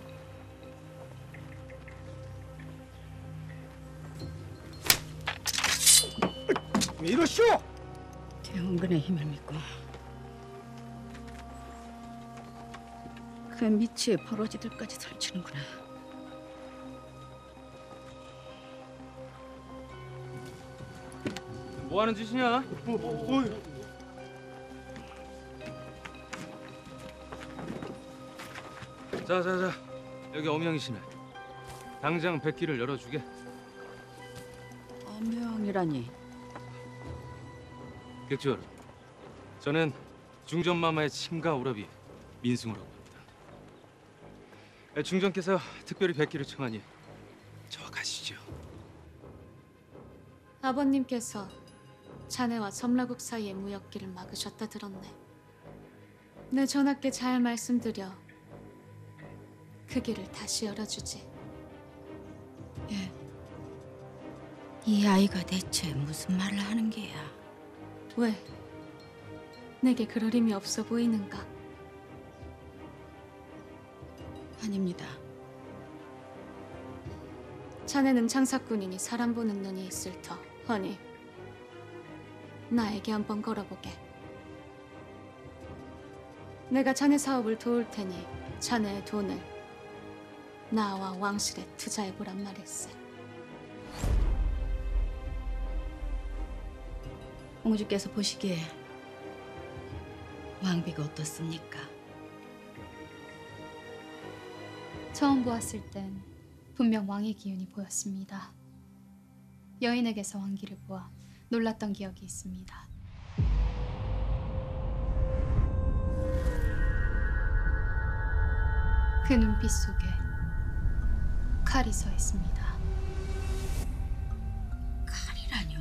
Speaker 14: 왜 이러시오?
Speaker 10: 대원군의 힘을 믿고 그 미치의 버러지들까지 설치는구나.
Speaker 20: 뭐 하는 짓이냐?
Speaker 14: 뭐, 뭐,
Speaker 20: 자자자, 여기 어명이시네. 당장 백기를 열어주게.
Speaker 10: 어명이라니.
Speaker 20: 객주얼, 저는 중전마마의 친가 오라비 민승우라고 합니다. 중전께서 특별히 백기를 청하니 저와 가시죠.
Speaker 12: 아버님께서 자네와 점라국 사이의 무역길을 막으셨다 들었네. 내 전하께 잘 말씀드려 그 길을 다시 열어주지.
Speaker 10: 예. 이 아이가 대체 무슨 말을 하는 게야?
Speaker 12: 왜? 내게 그럴 힘이 없어 보이는가?
Speaker 10: 아닙니다.
Speaker 12: 자네는 장사꾼이니 사람 보는 눈이 있을 터. 허니 나에게 한번 걸어보게. 내가 자네 사업을 도울 테니 자네의 돈을 나와 왕실에 투자해보란 말일세.
Speaker 10: 공주께서 보시기에 왕비가 어떻습니까?
Speaker 4: 처음 보았을 땐 분명 왕의 기운이 보였습니다. 여인에게서 왕기를 보아 놀랐던 기억이 있습니다. 그 눈빛 속에 칼이 서 있습니다.
Speaker 10: 칼이라뇨?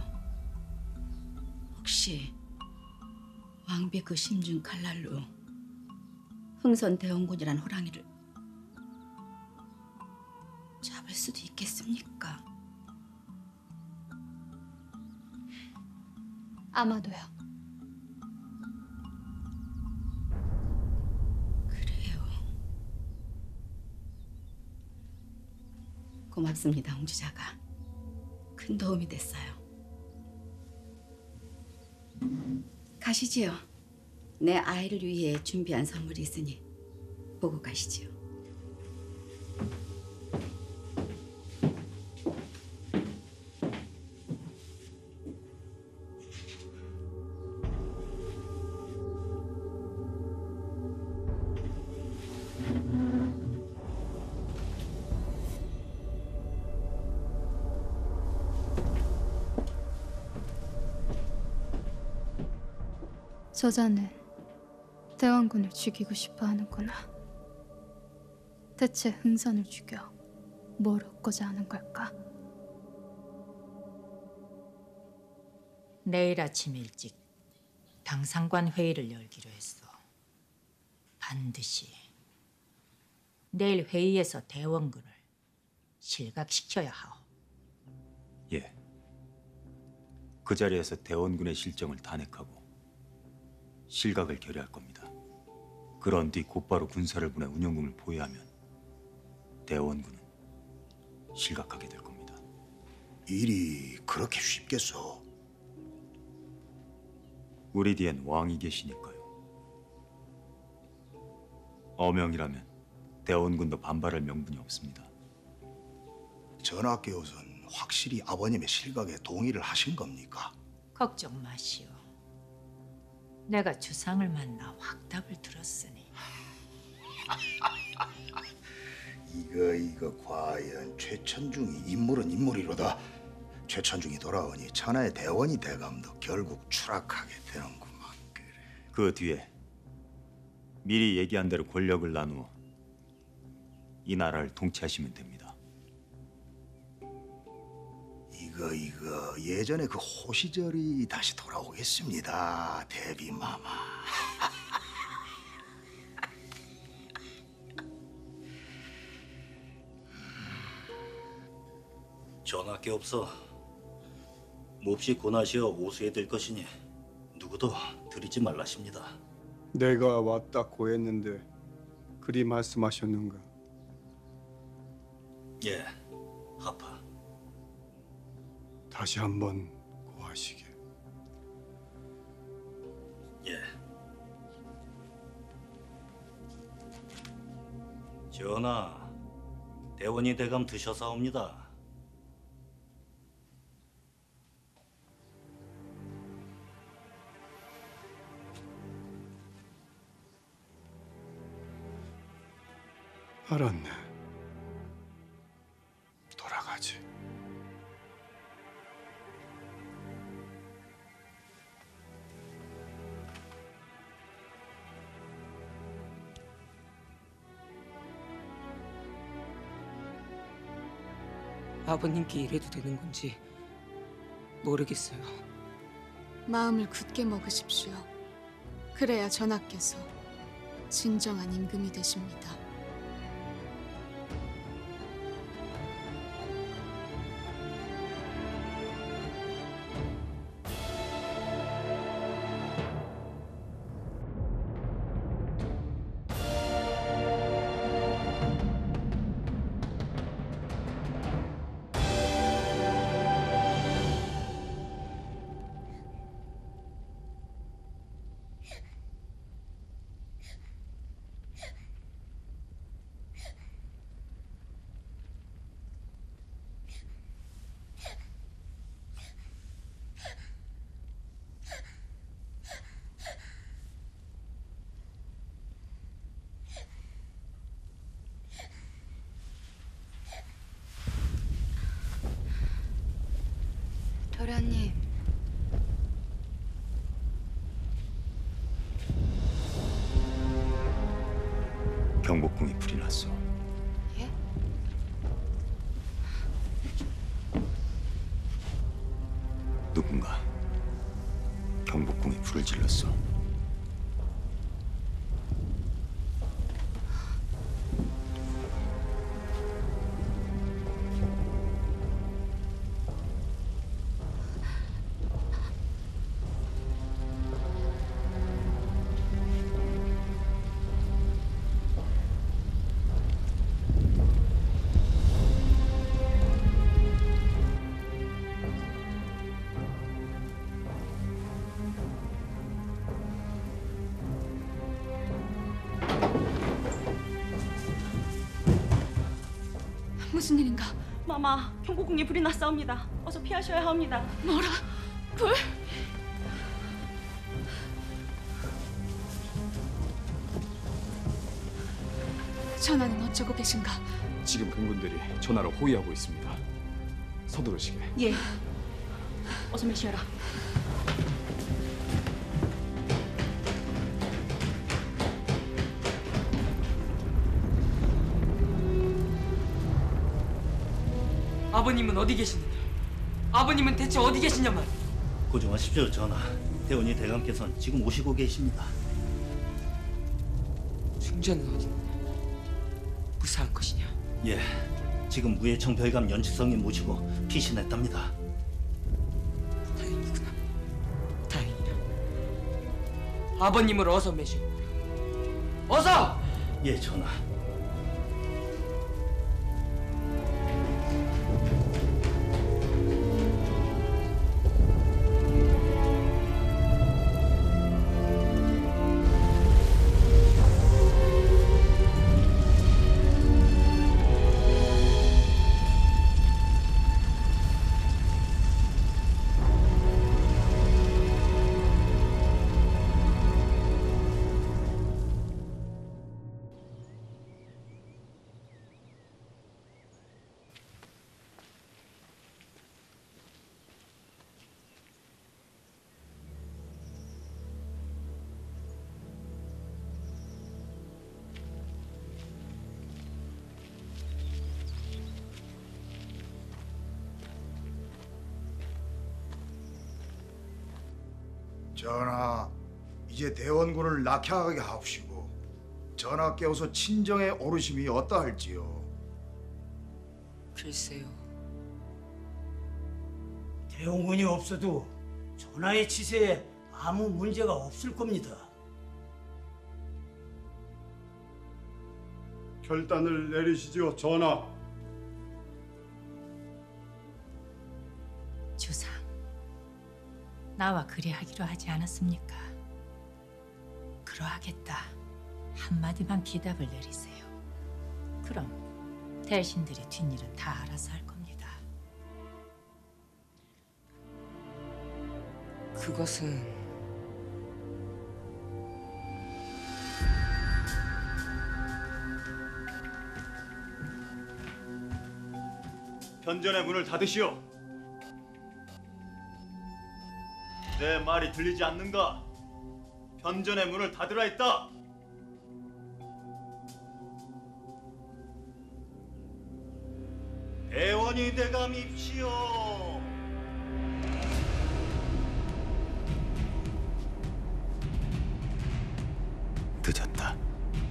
Speaker 10: 혹시 왕비 그 심중 칼날로 흥선 대원군이란 호랑이를 잡을 수도 있겠습니까?
Speaker 4: 아마도요.
Speaker 10: 그래요. 고맙습니다, 홍주자가. 큰 도움이 됐어요. 가시지요. 내 아이를 위해 준비한 선물이 있으니 보고 가시지요.
Speaker 4: 저자는 대원군을 죽이고 싶어 하는구나. 대체 흥선을 죽여 뭘 얻고자 하는 걸까?
Speaker 17: 내일 아침 일찍 당상관 회의를 열기로 했어. 반드시 내일 회의에서 대원군을 실각시켜야 하오.
Speaker 2: 예. 그 자리에서 대원군의 실정을 탄핵하고 실각을 결의할 겁니다. 그런 뒤 곧바로 군사를 보내 운영군을 포위하면 대원군은 실각하게 될 겁니다.
Speaker 1: 일이 그렇게 쉽겠어?
Speaker 2: 우리 뒤엔 왕이 계시니까요. 어명이라면 대원군도 반발할 명분이 없습니다.
Speaker 1: 전하께서는 확실히 아버님의 실각에 동의를 하신 겁니까?
Speaker 17: 걱정 마시오. 내가 주상을 만나 확답을 들었으니.
Speaker 6: 이거 이거 과연 최천중이 인물은 인물이로다. 최천중이 돌아오니 천하의 대원이 대감도 결국 추락하게 되는구만.
Speaker 2: 그 뒤에 미리 얘기한 대로 권력을 나누어 이 나라를 통치하시면 됩니다.
Speaker 6: 이거 이거 예전에 그 호시절이 다시 돌아오겠습니다. 대비마마.
Speaker 21: 전할 게 없어. 몹시 고나시어 오수에 들 것이니 누구도 들이지 말라십니다.
Speaker 16: 내가 왔다 고했는데 그리 말씀하셨는가?
Speaker 21: 예, 하파.
Speaker 16: 다시 한번 고하시게.
Speaker 21: 예. 전하, 대원이 대감 드셔사옵니다.
Speaker 16: 알았네. 돌아가지.
Speaker 3: 아버님께 이래도 되는 건지 모르겠어요.
Speaker 12: 마음을 굳게 먹으십시오. 그래야 전하께서 진정한 임금이 되십니다.
Speaker 4: 도련님.
Speaker 2: 경복궁에 불이 났어.
Speaker 4: 예?
Speaker 2: 누군가 경복궁에 불을 질렀어.
Speaker 4: 무슨 일인가?
Speaker 22: 마마, 경복궁에 불이 났사옵니다. 어서 피하셔야 합니다.
Speaker 4: 뭐라? 불? 전하는 어쩌고 계신가?
Speaker 23: 지금 근군들이 전하를 호위하고 있습니다. 서두르시게.
Speaker 22: 예. 어서 메시어라.
Speaker 3: 아버님은 어디 계시느냐? 아버님은 대체 어디 계시냐만.
Speaker 21: 고정하십시오, 전하. 대원이 대감께서는 지금 오시고 계십니다.
Speaker 3: 승자는 어디 있느냐? 무사한 것이냐?
Speaker 21: 예, 지금 무예청 별감 연치성이 모시고 피신했답니다.
Speaker 3: 다행이구나. 다행이야. 아버님을 어서 메시오. 어서!
Speaker 21: 예, 전하.
Speaker 1: 전하, 이제 대원군을 낙향하게 하옵시고 전하께서 친정의 오르심이 어떠할지요?
Speaker 3: 글쎄요.
Speaker 14: 대원군이 없어도 전하의 치세에 아무 문제가 없을 겁니다.
Speaker 16: 결단을 내리시죠, 전하.
Speaker 17: 주상, 나와 그리하기로 하지 않았습니까? 그러하겠다. 한마디만 기답을 내리세요. 그럼 대신들의 뒷일은 다 알아서 할 겁니다.
Speaker 3: 그것은
Speaker 2: 편전의 문을 닫으시오. 내 말이 들리지 않는가? 편전의 문을 닫으라 했다. 대원이 대감입시오. 늦었다.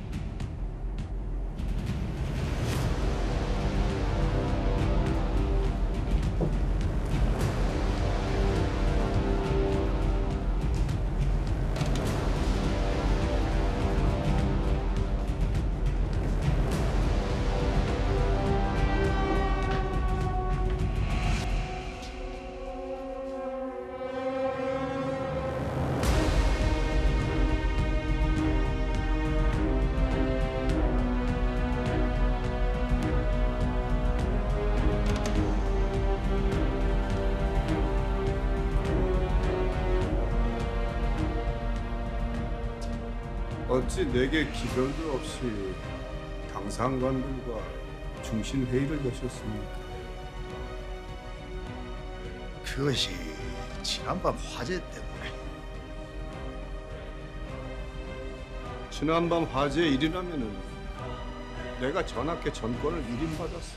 Speaker 16: 어찌 내게 기별도 없이 당상관들과 중신 회의를 여셨습니까?
Speaker 1: 그것이 지난밤 화재 때문에.
Speaker 16: 지난밤 화재 일이라면은 내가 전하께 전권을 일임받았어.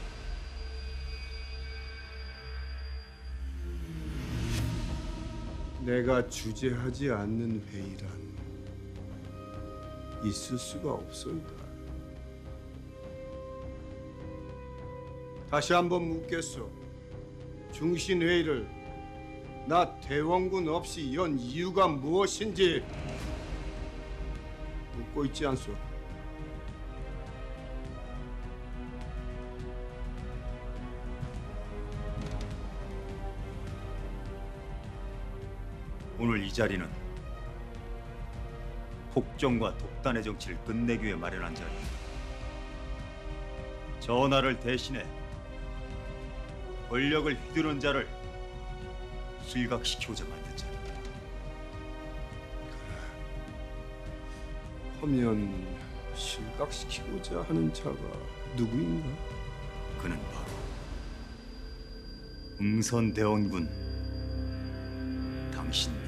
Speaker 16: 내가 주재하지 않는 회의란 있을 수가 없소이다. 다시 한번 묻겠소. 중신회의를 나 대원군 없이 연 이유가 무엇인지 묻고 있지 않소?
Speaker 2: 오늘 이 자리는 폭정과 독단의 정치를 끝내기 위해 마련한 자리입니다. 전하를 대신해 권력을 휘두른 자를 실각시키고자 만든 자리입니다.
Speaker 16: 하면 실각시키고자 하는 자가 누구인가?
Speaker 2: 그는 바로 응선대원군 당신입니다.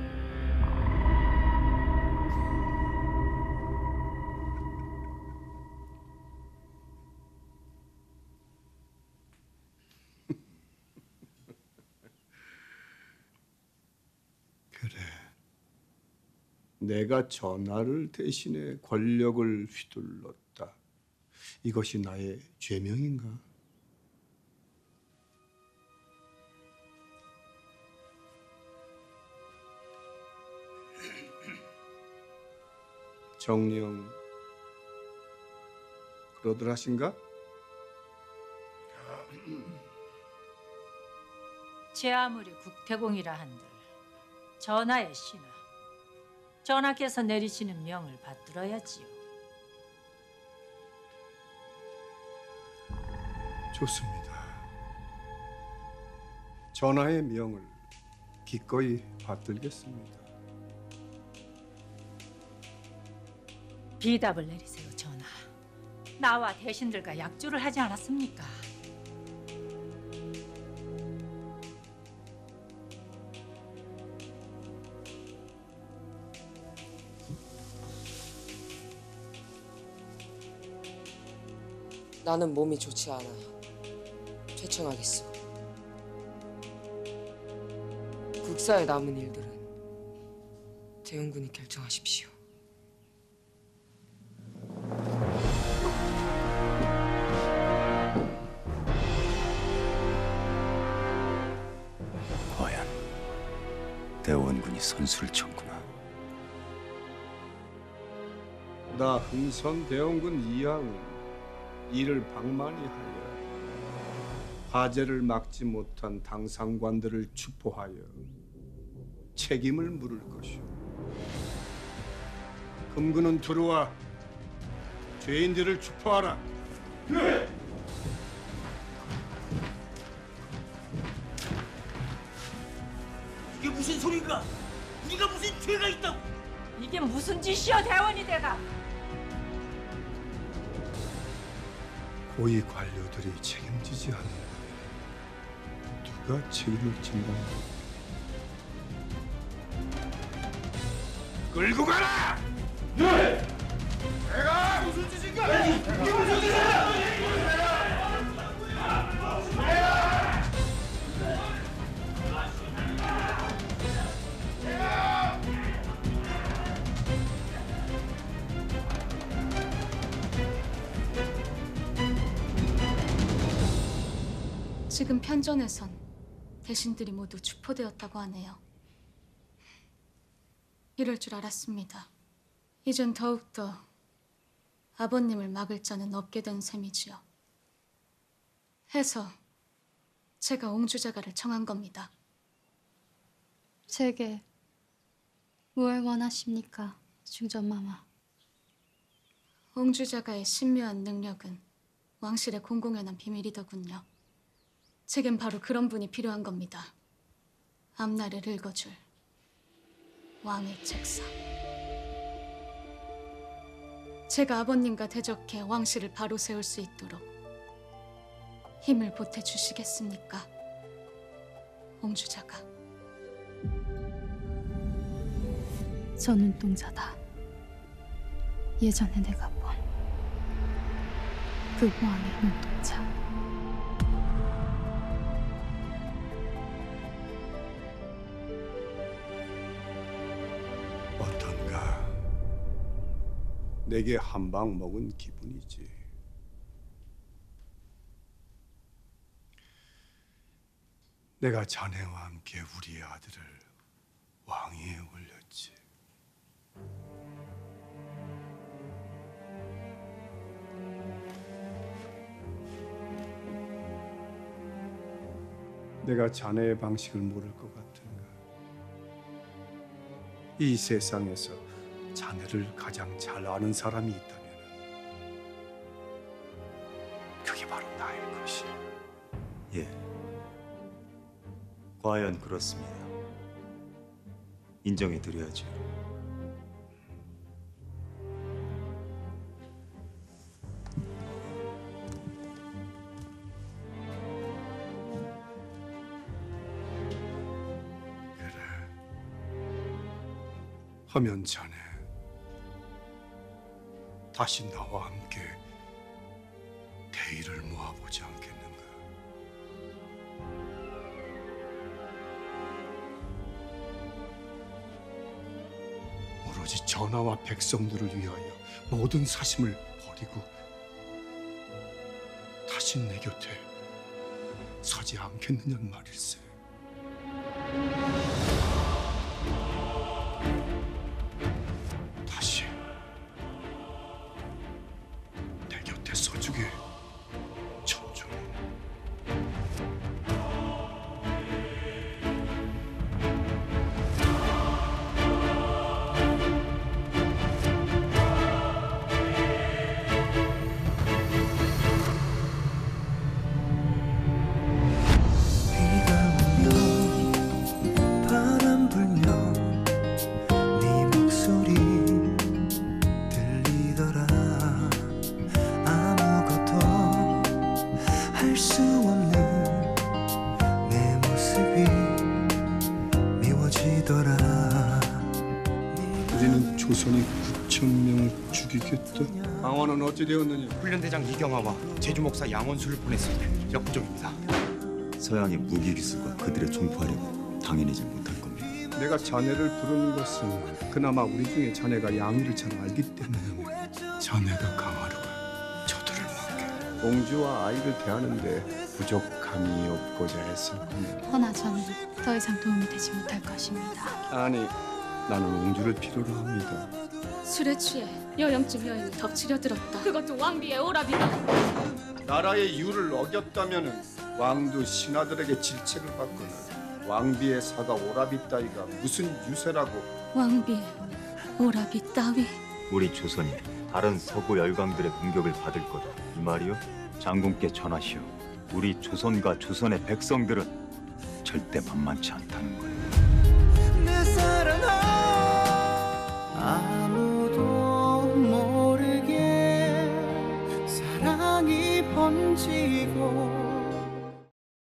Speaker 16: 내가 전하를 대신해 권력을 휘둘렀다. 이것이 나의 죄명인가? 정령 그러들 하신가?
Speaker 17: 제 아무리 국태공이라 한들 전하의 신하, 전하께서 내리시는 명을 받들어야지요.
Speaker 16: 좋습니다. 전하의 명을 기꺼이 받들겠습니다.
Speaker 17: 비답을 내리세요, 전하. 나와 대신들과 약조를 하지 않았습니까?
Speaker 3: 나는 몸이 좋지 않아. 퇴청하겠소. 국사에 남은 일들은 대원군이 결정하십시오.
Speaker 2: 과연 대원군이 선수를 쳤구나.
Speaker 5: 나 흥선 대원군 이항은 이를 방만히하여 화재를 막지 못한 당상관들을 추포하여 책임을 물을 것이오. 금군은 들어와 죄인들을 추포하라. 네.
Speaker 14: 이게 무슨 소린가? 우리가 무슨 죄가 있다고?
Speaker 17: 이게 무슨 짓이여, 대원이 대가?
Speaker 5: 고위 관료들이 책임지지 않는 누가 책임을 진다는 끌고 가라! 네! 내가 무슨 짓인가? 이게 무슨 짓이야?
Speaker 12: 지금 편전에선 대신들이 모두 추포되었다고 하네요. 이럴 줄 알았습니다. 이젠 더욱더 아버님을 막을 자는 없게 된 셈이지요. 해서 제가 옹주자가를 청한 겁니다.
Speaker 4: 제게 무얼 원하십니까, 중전마마?
Speaker 12: 옹주자가의 신묘한 능력은 왕실의 공공연한 비밀이더군요. 제겐 바로 그런 분이 필요한 겁니다. 앞날을 읽어줄 왕의 책상. 제가 아버님과 대적해 왕실을 바로 세울 수 있도록 힘을 보태주시겠습니까? 옹주자가.
Speaker 4: 저 눈동자다. 예전에 내가 본 그 왕의 눈동자.
Speaker 5: 어떤가? 내게 한 방 먹은 기분이지. 내가 자네와 함께 우리의 아들을 왕위에 올렸지. 내가 자네의 방식을 모를 것 같은가? 이 세상에서 자네를 가장 잘 아는 사람이 있다면 그게 바로 나일 것이야.
Speaker 2: 예. 과연 그렇습니다. 인정해 드려야죠.
Speaker 5: 하면 자네 다시 나와 함께 대의를 모아보지 않겠는가? 오로지 전하와 백성들을 위하여 모든 사심을 버리고 다시 내 곁에 서지 않겠느냐는 말일세. 서주게 천중.
Speaker 8: 바람 불면 네 목소리 들리더라. 할 수 없는 내 모습이 미워지더라.
Speaker 5: 우리는 조선이 구천 명을 죽이겠다. 방어는 어찌 되었느냐?
Speaker 9: 훈련대장 이경화와 제주목사 양원수를 보냈습니다. 역부족입니다.
Speaker 2: 서양의 무기 기술과 그들의 종포하려면 당연하지 못할 겁니다.
Speaker 16: 내가 자네를 부르는 것은 그나마 우리 중에 자네가 양이를 잘 알기 때문에.
Speaker 5: 자네가 강하루가 저들을 먹게.
Speaker 16: 공주와 아이를 대하는데 부족함이 없고자 했을 겁니다.
Speaker 12: 허나 저는 더 이상 도움이 되지 못할 것입니다.
Speaker 16: 아니, 나는 옹주를 필요로 합니다.
Speaker 12: 술에 취해 여염증 여인을 덮치려 들었다. 그것도 왕비의 오라비가.
Speaker 16: 나라의 유를 어겼다면은 왕도 신하들에게 질책을 받거나 왕비의 사가 오라비 따위가 무슨 유세라고.
Speaker 12: 왕비의 오라비 따위.
Speaker 2: 우리 조선이 다른 서구 열강들의 공격을 받을 거다 이 말이요? 장군께 전하시오. 우리 조선과 조선의 백성들은 절대 만만치 않다는 거예요.
Speaker 8: 내 사랑아 아무도 모르게 사랑이 번지고